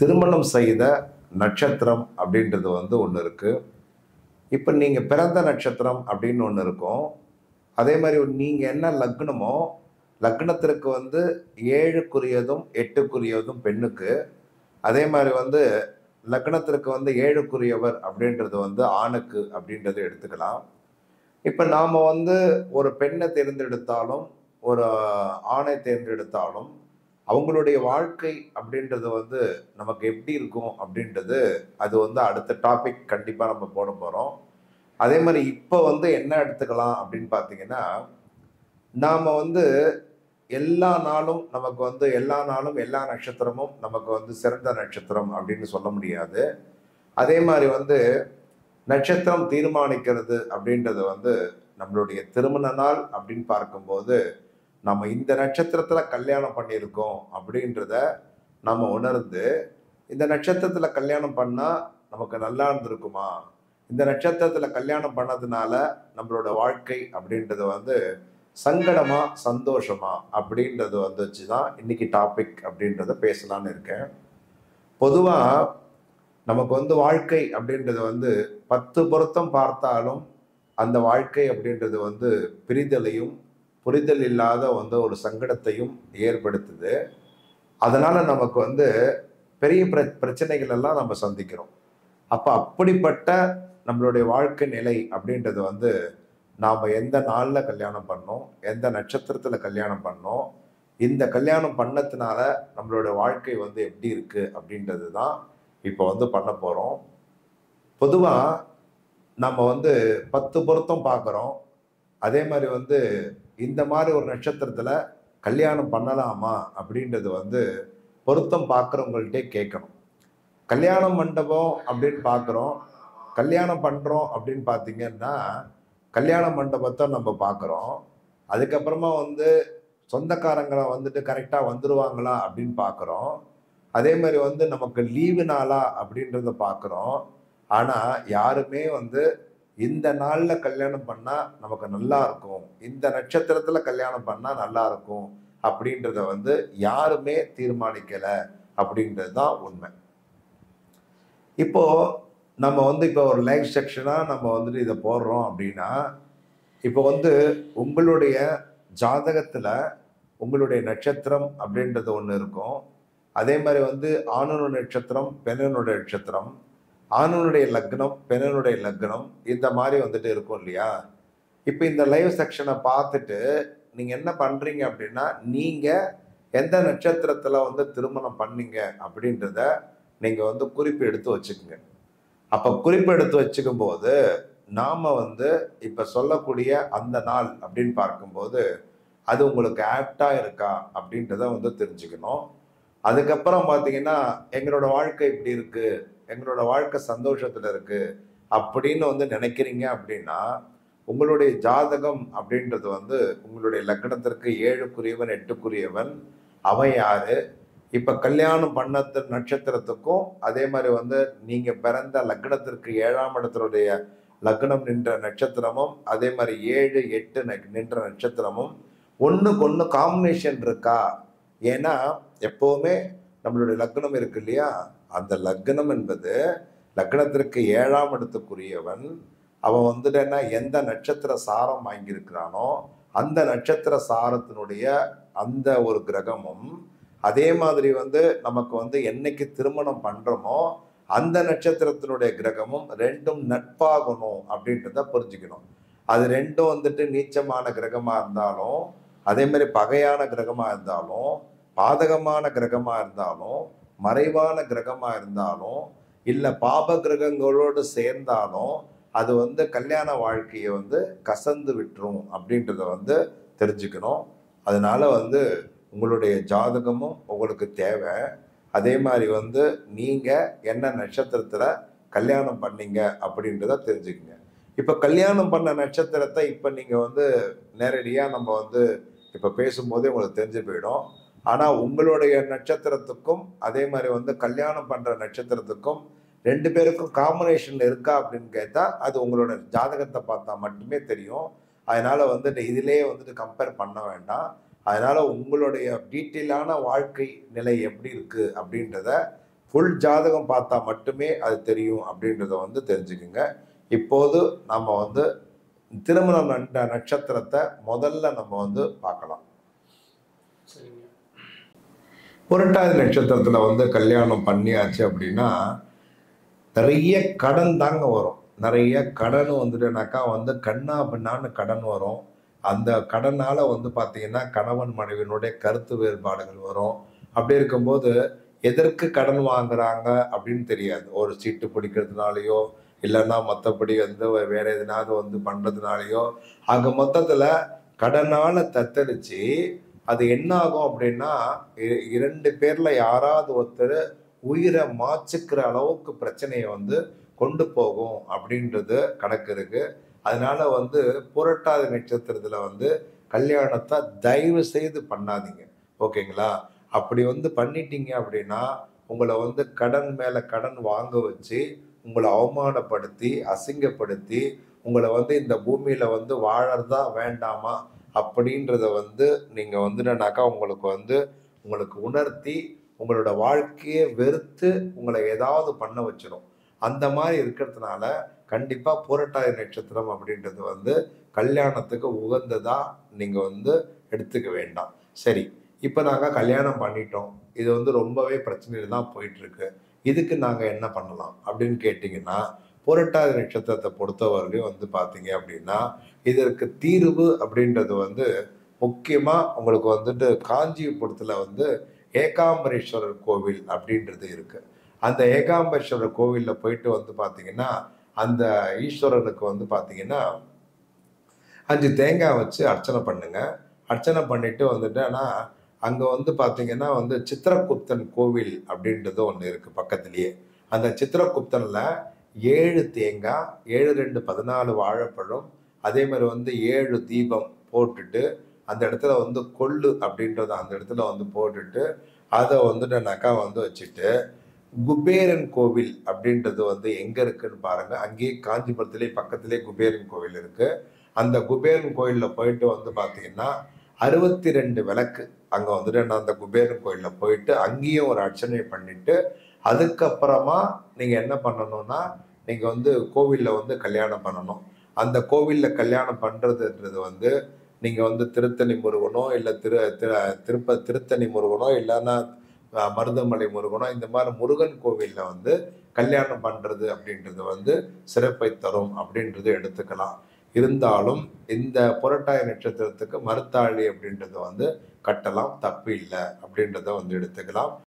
திருமணம் செய்த நட்சத்திரம் அப்படின்றது ஒன்று இருக்குது. இப்போ நீங்கள் பிறந்த நட்சத்திரம் அப்படின்னு ஒன்று இருக்கும். அதே மாதிரி நீங்கள் என்ன லக்னமோ, லக்னத்திற்கு 7க்குரியதும் 8க்குரியதும் பெண்ணுக்கு. அதே மாதிரி லக்னத்திற்கு 7க்குரியவர் அப்படின்றது ஆணுக்கு அப்படின்றத எடுத்துக்கலாம். இப்போ நாம் ஒரு பெண்ணை தேர்ந்தெடுத்தாலும் ஒரு ஆணை தேர்ந்தெடுத்தாலும் அவங்களுடைய வாழ்க்கை அப்படின்றது நமக்கு எப்படி இருக்கும் அப்படின்றது அது அடுத்த டாபிக் கண்டிப்பாக நம்ம போட போகிறோம். அதே மாதிரி இப்போ என்ன எடுத்துக்கலாம் அப்படின்னு பார்த்தீங்கன்னா, நாம் எல்லா நாளும் நமக்கு எல்லா நாளும் எல்லா நட்சத்திரமும் நமக்கு சிறந்த நட்சத்திரம் அப்படின்னு சொல்ல முடியாது. அதே மாதிரி நட்சத்திரம் தீர்மானிக்கிறது அப்படின்றது நம்மளுடைய திருமண நாள் அப்படின்னு பார்க்கும்போது நம்ம இந்த நட்சத்திரத்தில் கல்யாணம் பண்ணியிருக்கோம் அப்படின்றத நம்ம உணர்ந்து, இந்த நட்சத்திரத்தில் கல்யாணம் பண்ணால் நமக்கு நல்லா இருந்திருக்குமா, இந்த நட்சத்திரத்தில் கல்யாணம் பண்ணதுனால நம்மளோட வாழ்க்கை அப்படின்றது சங்கடமா சந்தோஷமா அப்படின்றது வச்சு தான் இன்னைக்கு டாபிக் அப்படின்றத பேசலான்னு இருக்கேன். பொதுவாக நமக்கு வாழ்க்கை அப்படின்றது 10 பொருத்தம் பார்த்தாலும் அந்த வாழ்க்கை அப்படின்றது பிரிதலையும் புரிதல் இல்லாத ஒரு சங்கடத்தையும் ஏற்படுத்துது. அதனால நமக்கு பெரிய பிரச்சனைகள் எல்லாம் நம்ம சந்திக்கிறோம். அப்போ அப்படிப்பட்ட நம்மளுடைய வாழ்க்கை நிலை அப்படின்றது நாம் எந்த நாளில் கல்யாணம் பண்ணோம், எந்த நட்சத்திரத்தில் கல்யாணம் பண்ணோம், இந்த கல்யாணம் பண்ணதுனால நம்மளோட வாழ்க்கை எப்படி இருக்குது அப்படின்றது தான் இப்போ பண்ண போகிறோம். பொதுவாக நம்ம 10 பொருத்தம் பார்க்குறோம். அதே மாதிரி இந்த மாதிரி ஒரு நட்சத்திரத்தில் கல்யாணம் பண்ணலாமா அப்படின்றது பொருத்தம் பார்க்குறவங்கள்ட்டே கேட்கணும். கல்யாண மண்டபம் அப்படின்னு பார்க்குறோம், கல்யாணம் பண்ணுறோம் அப்படின்னு பார்த்தீங்கன்னா கல்யாண மண்டபத்தை நம்ம பார்க்குறோம். அதுக்கப்புறமா சொந்தக்காரங்களை கரெக்டாக வந்துடுவாங்களா அப்படின்னு பார்க்குறோம். அதே மாதிரி நமக்கு லீவு நாளா அப்படின்றத பார்க்குறோம். ஆனால் யாருமே இந்த நாளில் கல்யாணம் பண்ணால் நமக்கு நல்லா இருக்கும், இந்த நட்சத்திரத்தில் கல்யாணம் பண்ணால் நல்லா இருக்கும் அப்படின்றத யாருமே தீர்மானிக்கலை அப்படின்றது தான் உண்மை. இப்போ நம்ம இப்போ ஒரு லைவ் செக்ஷனாக நம்ம இதை போடுறோம் அப்படின்னா, இப்போ உங்களுடைய ஜாதகத்தில் உங்களுடைய நட்சத்திரம் அப்படின்றது ஒன்று இருக்கும். அதே மாதிரி ஆணுடைய நட்சத்திரம், பெண்ணுடைய நட்சத்திரம், ஆணுடைய லக்னம், பெண்ணுடைய லக்னம், இந்த மாதிரி இருக்கும் இல்லையா. இப்போ இந்த லைவ் செக்ஷனை பார்த்துட்டு நீங்கள் என்ன பண்ணுறீங்க அப்படின்னா, நீங்கள் எந்த நட்சத்திரத்தில் திருமணம் பண்ணீங்க அப்படின்றத நீங்கள் குறிப்பு எடுத்து வச்சுக்கோங்க. அப்போ குறிப்பு எடுத்து வச்சுக்கும் போது நாம் இப்போ சொல்லக்கூடிய அந்த நாள் அப்படின்னு பார்க்கும்போது அது உங்களுக்கு ஆப்டாக இருக்கா அப்படின்றத தெரிஞ்சுக்கணும். அதுக்கப்புறம் பார்த்தீங்கன்னா, எங்களோட வாழ்க்கை இப்படி இருக்குது, எங்களோட வாழ்க்கை சந்தோஷத்தில் இருக்குது அப்படின்னு நினைக்கிறீங்க அப்படின்னா, உங்களுடைய ஜாதகம் அப்படின்றது உங்களுடைய லக்னத்திற்கு 7க்குரியவன் 8க்குரியவன் அவன் யாரு, இப்போ கல்யாணம் பண்ண நட்சத்திரத்துக்கும் அதே மாதிரி நீங்கள் பிறந்த லக்னத்திற்கு 7ஆம் இடத்தினுடைய லக்னம் நின்ற நட்சத்திரமும் அதே மாதிரி 7, 8 நின்ற நட்சத்திரமும் ஒன்றுக்கு ஒன்று காம்பினேஷன் இருக்கா. ஏன்னா எப்போவுமே நம்மளுடைய லக்னம் இருக்கு இல்லையா, அந்த லக்னம் என்பது லக்னத்திற்கு 7ஆம் இடத்துக்குரியவன். அவன் என்ன எந்த நட்சத்திர சாரம் வாங்கியிருக்கிறானோ அந்த நட்சத்திர சாரத்தினுடைய அந்த ஒரு கிரகமும், அதே மாதிரி நமக்கு என்னைக்கு திருமணம் பண்ணுறோமோ அந்த நட்சத்திரத்தினுடைய கிரகமும் ரெண்டும் நட்பாகணும் அப்படின்றத புரிஞ்சுக்கணும். அது ரெண்டும் நீச்சமான கிரகமாக இருந்தாலும், அதே மாதிரி பகையான கிரகமாக இருந்தாலும், பாதகமான கிரகமாக இருந்தாலும், மறைவான கிரகமாக இருந்தாலும், இல்லை பாப கிரகங்களோடு சேர்ந்தாலும் அது கல்யாண வாழ்க்கையை கசந்து விட்டுரும் அப்படின்றத தெரிஞ்சுக்கணும். அதனால உங்களுடைய ஜாதகமும் உங்களுக்கு தேவை. அதே மாதிரி நீங்கள் என்ன நட்சத்திரத்தில் கல்யாணம் பண்ணீங்க அப்படின்றத தெரிஞ்சுக்கங்க. இப்போ கல்யாணம் பண்ண நட்சத்திரத்தை இப்போ நீங்கள் நேரடியாக நம்ம இப்போ பேசும்போதே உங்களுக்கு தெரிஞ்சு போயிடும். ஆனால் உங்களுடைய நட்சத்திரத்துக்கும் அதே மாதிரி கல்யாணம் பண்ணுற நட்சத்திரத்துக்கும் 2 பேருக்கும் காம்பினேஷன் இருக்கா அப்படின்னு கேட்டால் அது உங்களோட ஜாதகத்தை பார்த்தா மட்டுமே தெரியும். அதனால் இதிலே கம்பேர் பண்ண வேண்டாம். அதனால் உங்களுடைய டீட்டெயிலான வாழ்க்கை நிலை எப்படி இருக்குது அப்படின்றத ஃபுல் ஜாதகம் பார்த்தா மட்டுமே அது தெரியும் அப்படின்றத வந்து தெரிஞ்சுக்குங்க. இப்போது நம்ம வந்து திருமணம் நட்சத்திரத்தை முதல்ல நம்ம வந்து பார்க்கலாம். புரட்டாதி நட்சத்திரத்துல வந்து கல்யாணம் பண்ணியாச்சு அப்படின்னா நிறைய கடன் தாங்க வரும். நிறைய கடன் வந்துட்டுனாக்கா வந்து கண்ணா பின்னான்னு கடன் வரும். அந்த கடனால வந்து பார்த்தீங்கன்னா கணவன் மனைவியினுடைய கருத்து வேறுபாடுகள் வரும். அப்படி இருக்கும்போது எதற்கு கடன் வாங்குறாங்க அப்படின்னு தெரியாது. ஒரு சீட்டு பிடிக்கிறதுனாலயோ இல்லைன்னா மற்றபடி வந்து வேற எதனாவது வந்து பண்றதுனாலயோ ஆக மொத்தத்துல கடனால தத்தளிச்சு அது என்ன ஆகும் அப்படின்னா 2 பேர்ல யாராவது ஒருத்தர் உயிரை மாச்சுக்கிற அளவுக்கு பிரச்சனையை வந்து கொண்டு போகும் அப்படின்றது கணக்கு இருக்கு. அதனால வந்து புரட்டாதி நட்சத்திரத்துல வந்து கல்யாணத்தை தயவு செய்து பண்ணாதீங்க. ஓகேங்களா? அப்படி வந்து பண்ணிட்டீங்க அப்படின்னா உங்களை வந்து கடன் மேல கடன் வாங்க வச்சு உங்களை அவமானப்படுத்தி அசிங்கப்படுத்தி உங்களை வந்து இந்த பூமியில வந்து வாழறதா வேண்டாமா அப்படின்றத வந்து நீங்க வந்துனாக்கா உங்களுக்கு வந்து உங்களுக்கு உணர்த்தி உங்களோட வாழ்க்கையை வெறுத்து உங்களை ஏதாவது பண்ண வச்சிடும். அந்த மாதிரி இருக்கிறதுனால கண்டிப்பா புரட்டாதி நட்சத்திரம் அப்படின்றது வந்து கல்யாணத்துக்கு உகந்ததா நீங்க வந்து எடுத்துக்க வேண்டாம். சரி, இப்போ நாங்க கல்யாணம் பண்ணிட்டோம். இது வந்து ரொம்பவே பிரச்சனையில தான் போயிட்டு இருக்கு. இதுக்கு நாங்க என்ன பண்ணலாம் அப்படின்னு கேட்டீங்கன்னா, புரட்டாதி நட்சத்திரத்தை பொறுத்தவரையிலும் வந்து பார்த்தீங்க அப்படின்னா, இதற்கு தீர்வு அப்படின்றது வந்து முக்கியமா உங்களுக்கு வந்துட்டு காஞ்சிபுரத்துல வந்து ஏகாம்பரேஸ்வரர் கோவில் அப்படின்றது இருக்கு. அந்த ஏகாம்பரேஸ்வரர் கோவில்ல போயிட்டு வந்து பார்த்தீங்கன்னா, அந்த ஈஸ்வரனுக்கு வந்து பார்த்தீங்கன்னா 5 தேங்காய் வச்சு அர்ச்சனை பண்ணுங்க. அர்ச்சனை பண்ணிட்டு வந்துட்டேன்னா, அங்க வந்து பார்த்தீங்கன்னா வந்து சித்திரகுப்தன் கோவில் அப்படின்றது ஒண்ணு இருக்கு பக்கத்திலேயே. அந்த சித்திரகுப்தன்ல 7 தேங்காய், 7, 2, 14 வாழைப்பழம், அதே மாரி வந்து 7 தீபம் போட்டுட்டு, அந்த இடத்துல வந்து கொள்ளு அப்படின்றத அந்த இடத்துல வந்து போட்டுட்டு, அத வந்துட்டுனாக்கா வந்து வச்சுட்டு, குபேரன் கோவில் அப்படின்றது வந்து எங்க இருக்குன்னு பாருங்க. அங்கேயே காஞ்சிபுரத்திலே பக்கத்திலே குபேரன் கோவில் இருக்கு. அந்த குபேரன் கோயில்ல போயிட்டு வந்து பார்த்தீங்கன்னா, 62 விளக்கு அங்க வந்துட்டு நான் அந்த குபேரன் கோயில்ல போயிட்டு அங்கேயும் ஒரு அர்ச்சனை பண்ணிட்டு, அதுக்கப்புறமா நீங்க என்ன பண்ணணும்னா, நீங்க வந்து கோவில்ல வந்து கல்யாணம் பண்ணணும். அந்த கோவில்ல கல்யாணம் பண்றதுன்றது வந்து, நீங்க வந்து திருத்தணி முருகனோ, இல்ல திரு திரு திருத்தணி முருகனோ, இல்லன்னா மருதமலை முருகனோ, இந்த மாரி முருகன் கோவில்ல வந்து கல்யாணம் பண்றது அப்படின்றது வந்து சிறப்பை தரும் அப்படின்றது எடுத்துக்கலாம். இருந்தாலும் இந்த புரட்டாதி நட்சத்திரத்துக்கு மருத்தாழி அப்படின்றத வந்து கட்டலாம். தப்பு இல்ல அப்படின்றத வந்து எடுத்துக்கலாம்.